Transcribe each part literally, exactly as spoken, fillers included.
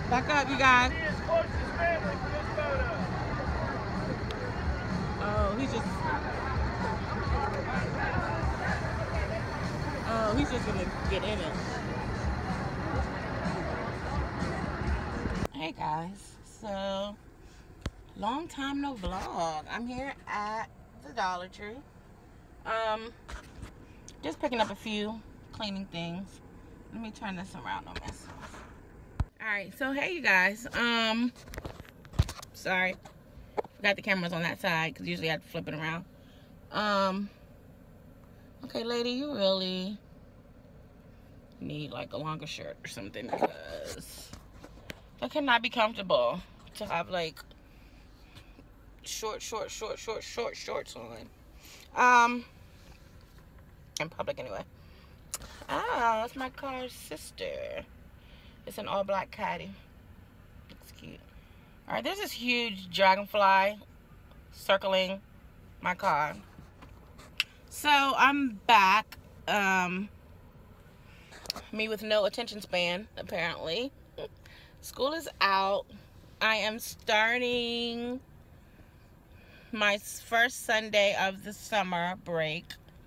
Back up, you guys. Oh, he's just. Oh, he's just gonna get in it. Hey guys, so long time no vlog. I'm here at the Dollar Tree. Um, just picking up a few cleaning things. Let me turn this around on myself. All right, so hey you guys. Um, sorry, got the cameras on that side because usually I have to flip it around. Um, okay, lady, you really need like a longer shirt or something because it cannot be comfortable to have like short, short, short, short, short shorts on. Um, in public anyway. Ah, that's my car's sister. It's an all black caddy. Looks cute. All right, there's this huge dragonfly circling my car. So I'm back. Um, me with no attention span, apparently. School is out. I am starting my first Sunday of the summer break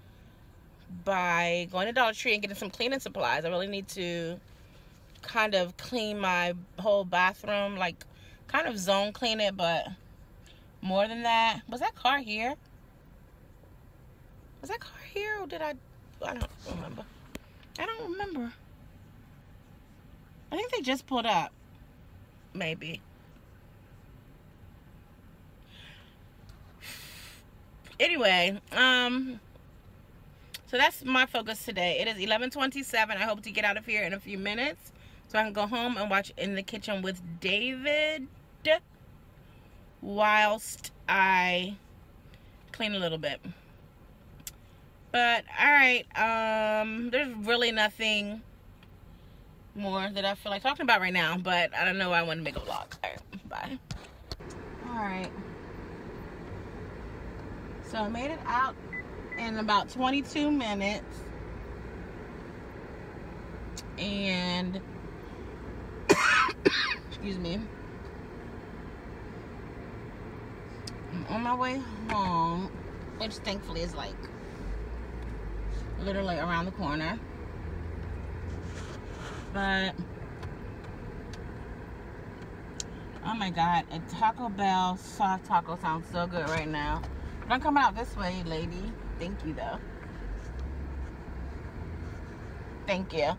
by going to Dollar Tree and getting some cleaning supplies. I really need to kind of clean my whole bathroom, like kind of zone clean it, but more than that. Was that car here? Was that car here or did I I don't remember. I don't remember. I think they just pulled up. Maybe. Anyway, um so that's my focus today. It is eleven twenty-seven. I hope to get out of here in a few minutes so I can go home and watch In the Kitchen with David whilst I clean a little bit. But all right, um there's really nothing more that I feel like talking about right now, but I don't know why I want to make a vlog. All right, bye. All right, so I made it out in about twenty-two minutes, and excuse me, I'm on my way home, which thankfully is like literally around the corner. But oh my god, a Taco Bell soft taco sounds so good right now. Don't come out this way, lady. Thank you though. Thank you.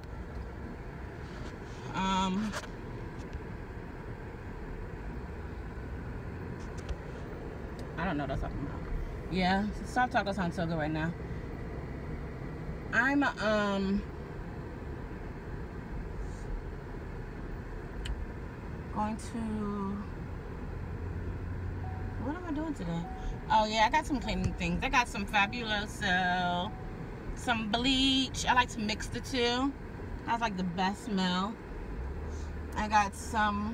Um I don't know what I'm talking about. Yeah, soft taco sounds so good right now. I'm um going to, what am I doing today? Oh yeah, I got some cleaning things. I got some Fabuloso, some bleach. I like to mix the two. That's like the best smell. I got some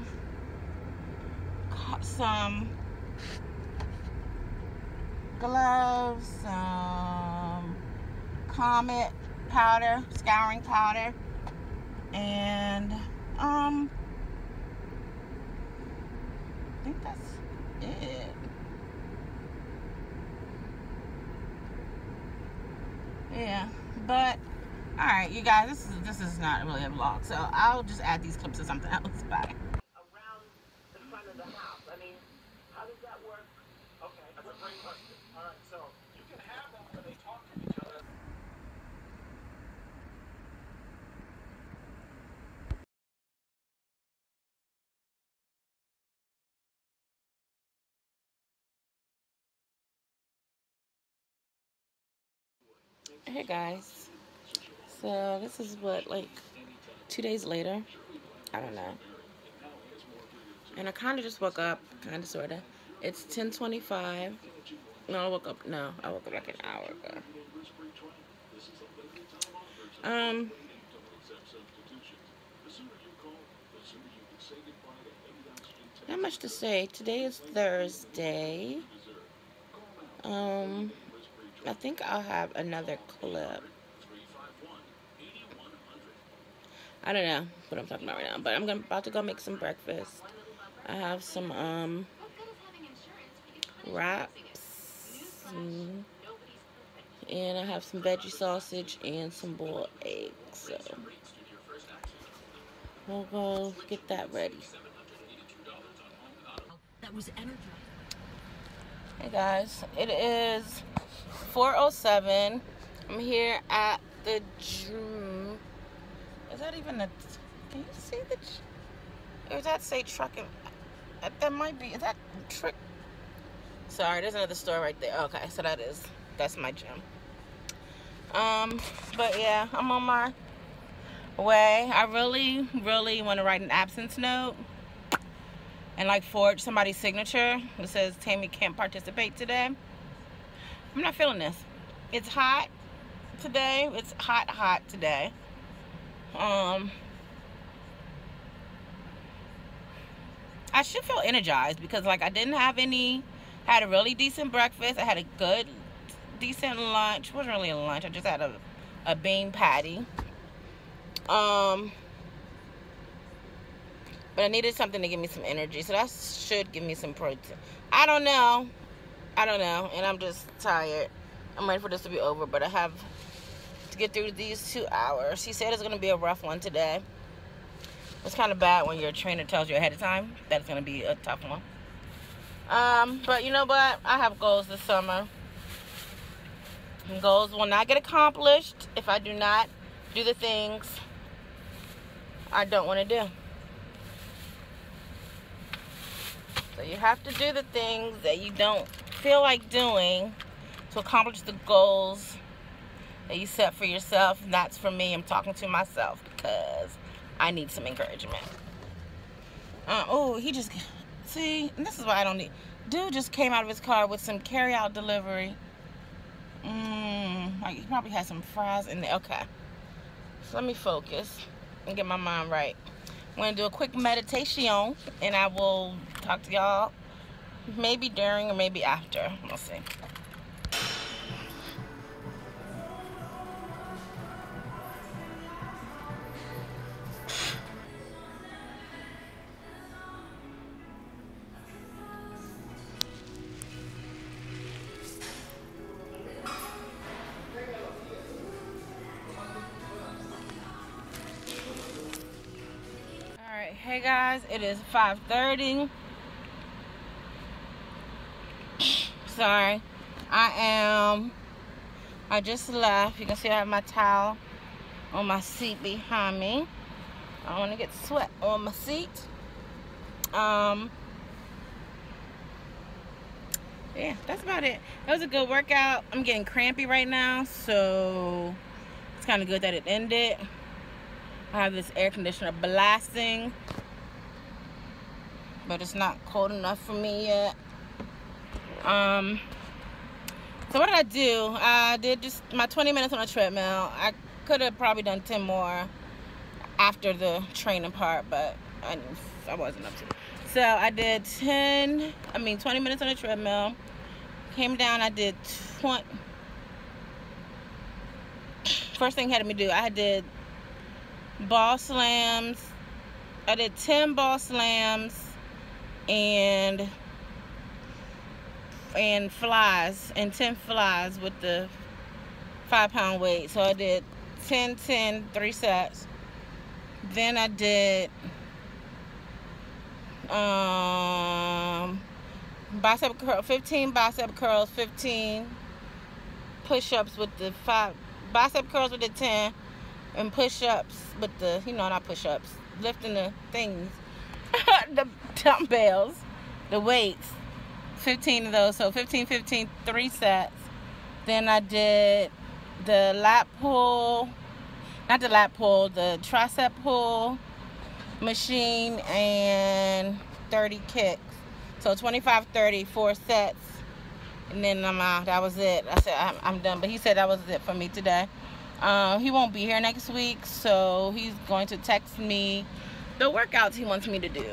some gloves, some Comet powder, scouring powder, and um I think that's it. Yeah, but all right, you guys, this is this is not really a vlog, so I'll just add these clips to something else. Bye. Around the front of the house. I mean, how does that work? Okay, that's a great question. All right, so you can have them when they talk to each other. Hey guys, so this is what, like two days later, I don't know, and I kind of just woke up, kind of, sort of. It's ten twenty-five. No, I woke up, no, I woke up like an hour ago. Um, not much to say. Today is Thursday. Um, I think I'll have another clip. I don't know what I'm talking about right now, but I'm gonna, about to go make some breakfast. I have some um, wraps, mm, and I have some veggie sausage and some boiled eggs. So we'll go get that ready. That was energized. Hey guys, it is four oh seven. I'm here at the gym. Is that even a, can you see the, or does that say truck? And, that might be, is that trick? Sorry, there's another store right there. Okay, so that is, that's my gym. Um, but yeah, I'm on my way. I really, really want to write an absence note and like forge somebody's signature that says Tammy can't participate today. I'm not feeling this. It's hot today. It's hot, hot today. Um, I should feel energized because like I didn't have any, had a really decent breakfast. I had a good, decent lunch. It wasn't really a lunch. I just had a, a bean patty. Um, but I needed something to give me some energy. So that should give me some protein. I don't know. I don't know. And I'm just tired. I'm ready for this to be over. But I have to get through these two hours. He said it's going to be a rough one today. It's kind of bad when your trainer tells you ahead of time that it's going to be a tough one. Um, but you know what? I have goals this summer. And goals will not get accomplished if I do not do the things I don't want to do. So you have to do the things that you don't feel like doing to accomplish the goals that you set for yourself. And that's for me. I'm talking to myself because I need some encouragement. Uh, oh, he just, see, and this is why I don't need, dude just came out of his car with some carry-out delivery. Mmm, like he probably had some fries in there. Okay, so let me focus and get my mind right. I'm going to do a quick meditation, and I will talk to y'all maybe during or maybe after. We'll see. Hey guys, it is five thirty. Sorry, I am, I just left. You can see I have my towel on my seat behind me. I don't want to get sweat on my seat. Um, yeah, that's about it. That was a good workout. I'm getting crampy right now, so it's kind of good that it ended. I have this air conditioner blasting, but it's not cold enough for me yet. Um, so what did I do? I did just my twenty minutes on a treadmill. I could have probably done ten more after the training part, but I, I wasn't up to it. So I did ten, I mean twenty minutes on a treadmill. Came down, I did twenty. First thing had me do, I did ball slams. I did ten ball slams and and flies and ten flies with the five pound weight. So I did ten, ten, three sets. Then I did um bicep curl, fifteen bicep curls, fifteen push-ups with the five bicep curls with the ten, and push-ups with the, you know, not push-ups, lifting the things, the dumbbells, the weights, fifteen of those. So fifteen, fifteen, three sets. Then I did the lat pull, not the lat pull, the tricep pull machine, and thirty kicks. So twenty-five, thirty, four sets, and then I'm out. That was it. I said I'm, I'm done. But he said that was it for me today. Uh, he won't be here next week, so he's going to text me the workouts he wants me to do.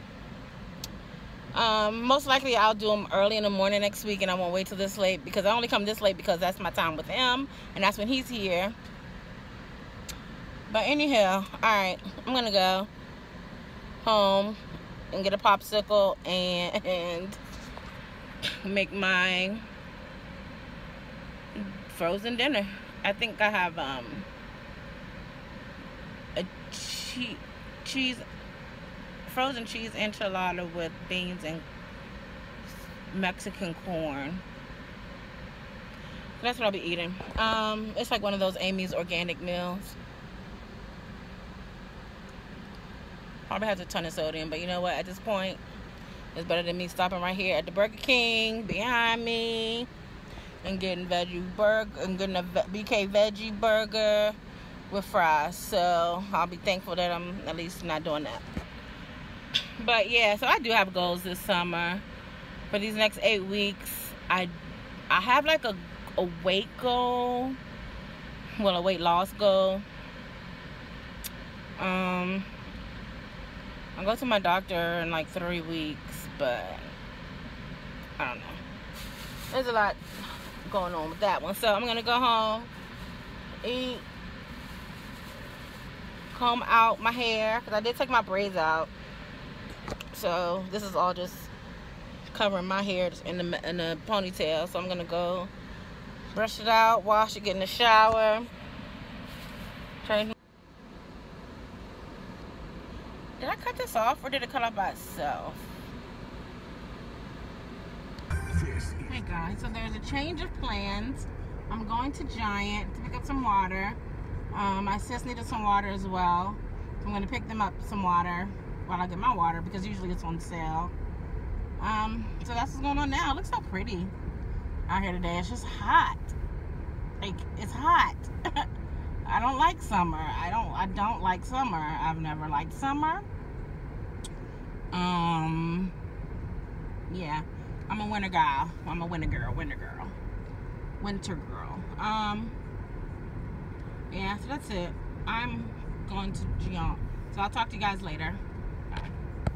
Um, most likely I'll do them early in the morning next week, and I won't wait till this late, because I only come this late because that's my time with him, and that's when he's here. But anyhow, alright, I'm gonna go home and get a popsicle and, and make my frozen dinner. I think I have um a cheese cheese frozen cheese enchilada with beans and Mexican corn. That's what I'll be eating. Um, it's like one of those Amy's organic meals. Probably has a ton of sodium, but you know what? At this point, it's better than me stopping right here at the Burger King behind me and getting veggie burger and getting a B K veggie burger with fries. So I'll be thankful that I'm at least not doing that. But yeah, so I do have goals this summer. For these next eight weeks, I I have like a, a weight goal. Well, a weight loss goal. Um, I'll go to my doctor in like three weeks, but I don't know. There's a lot going on with that one. So I'm gonna go home, eat, comb out my hair, because I did take my braids out. So this is all just covering my hair in the, in the ponytail. So I'm gonna go brush it out, wash it, get in the shower, change. Did I cut this off or did it cut off by itself? Hey guys, so there's a change of plans. I'm going to Giant to pick up some water. Um, my sis needed some water as well. So I'm going to pick them up some water while I get my water, because usually it's on sale. Um, so that's what's going on now. It looks so pretty out here today. It's just hot. Like, it's hot. I don't like summer. I don't I don't like summer. I've never liked summer. Um yeah. I'm a winter girl. I'm a winter girl, winter girl. Winter girl. Um yeah, so that's it. I'm going to Giant. So I'll talk to you guys later. Bye.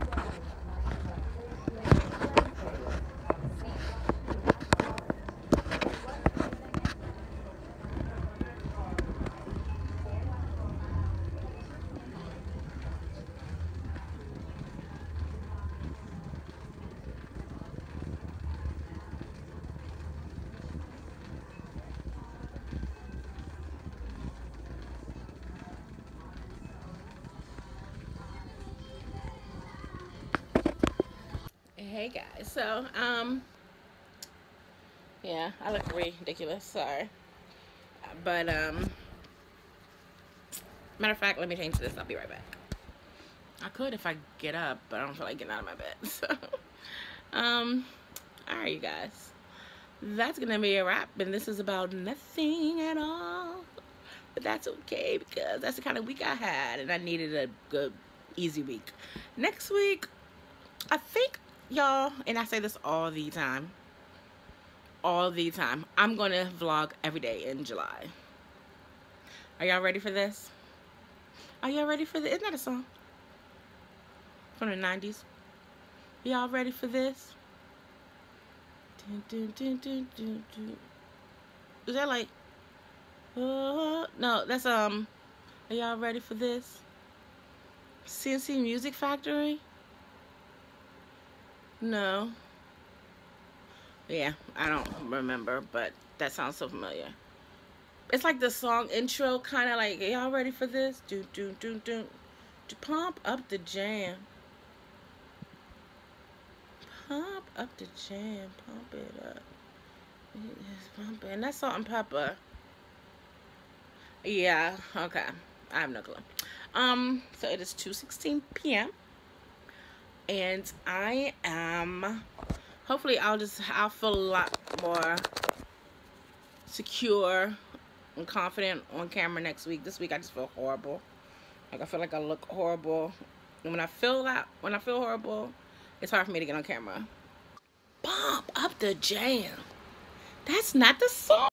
Hey guys, so um yeah, I look ridiculous, sorry, but um matter of fact, let me change this. I'll be right back. I could if I get up, but I don't feel like getting out of my bed. So um all right, you guys, that's gonna be a wrap, and this is about nothing at all, but that's okay, because that's the kind of week I had, and I needed a good easy week. Next week, I think, y'all, and I say this all the time, all the time, I'm gonna vlog every day in July. Are y'all ready for this? Are y'all ready for this? Isn't that a song from the nineties? Y'all ready for this? Dun, dun, dun, dun, dun, dun. Is that like, uh, no, that's, um, are y'all ready for this? C N C Music Factory? No. Yeah, I don't remember, but that sounds so familiar. It's like the song intro, kind of like, y'all ready for this? Do, do, do, do. To pump up the jam. Pump up the jam. Pump it up. Yes, pump it. And that's Salt and Pepper. Yeah, okay. I have no clue. Um, so it is two sixteen p m And I am, hopefully I'll just, I'll feel a lot more secure and confident on camera next week. This week I just feel horrible. Like, I feel like I look horrible. And when I feel that, when I feel horrible, it's hard for me to get on camera. Pump up the jam. That's not the song.